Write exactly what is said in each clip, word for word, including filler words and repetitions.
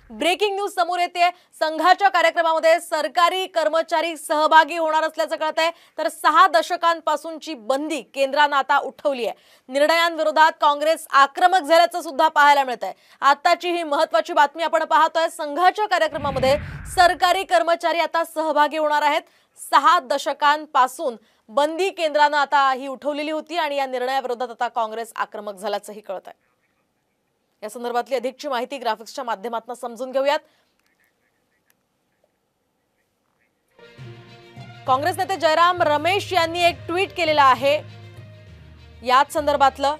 Breaking news समोर येते। संघाच्या कार्यक्रमामध्ये सरकारी कर्मचारी सहभागी होणार असल्याचं कळतंय। तर सहा दशकांपासूनची बंदी केंद्राने आता उठवली आहे। निर्णयांविरोधात काँग्रेस आक्रमक झाल्याचं सुद्धा पाहायला मिळतंय। आताची ही महत्त्वाची बातमी आपण पाहतोय। संघाच्या कार्यक्रमामध्ये सरकारी कर्मचारी आता सहभागी होणार आहेत। सहा दशकांपासून बंदी केंद्राने आता ही उठवलेली होती आणि या निर्णयाविरोधात आता काँग्रेस आक्रमक झाल्याचंही कळतंय। या संदर्भातली अधिकची माहिती ग्राफिक्सच्या माध्यमातून समजून घेऊयात। काँग्रेस नेते जयराम रमेश यांनी एक ट्विट केलेला आहे याच संदर्भातलं।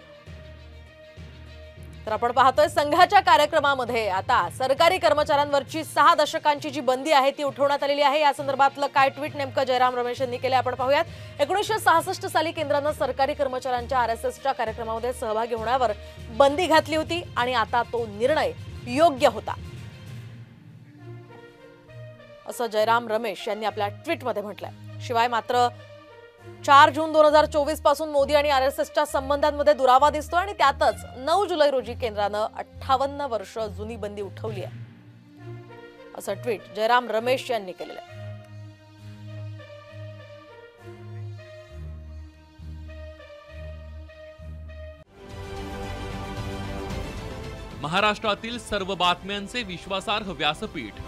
तर आपण पाहतोय संघाच्या कार्यक्रमामध्ये आता सरकारी कर्मचाऱ्यांवरची सहा दशकांची जी बंदी आहे ती उठवण्यात आलेली आहे। या संदर्भातलं काय ट्विट नेमकं जयराम रमेश यांनी केले आपण पाहूयात। एकोणीसशे सहासष्ट साली केंद्राने सरकारी कर्मचाऱ्यांच्या आरएसएसच्या कार्यक्रमामध्ये सहभागी होण्यावर बंदी घातली होती आणि आता तो निर्णय योग्य होता असं जयराम रमेश यांनी आपल्या ट्विटमध्ये म्हटलंय। शिवाय मात्र चार जून दोन हजार चोवीस पासून मोदी आणि आरएसएसच्या संबंधांमध्ये दुरावा दिसतो आणि त्यातच नऊ जुलै रोजी केंद्राने अठ्ठावन्न वर्ष जुनी बंदी उठवली आहे असं ट्विट जयराम रमेश यांनी केलेलं आहे। महाराष्ट्रातील सर्व बातम्यांचे विश्वासार्ह व्यासपीठ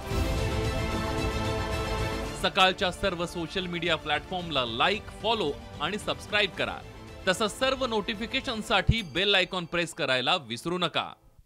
सकाळच्या सर्व सोशल मीडिया प्लॅटफॉर्मला लाईक, फॉलो आणि सबस्क्राइब करा। तसंच सर्व नोटिफिकेशनसाठी बेल आयकॉन प्रेस करायला विसरू नका।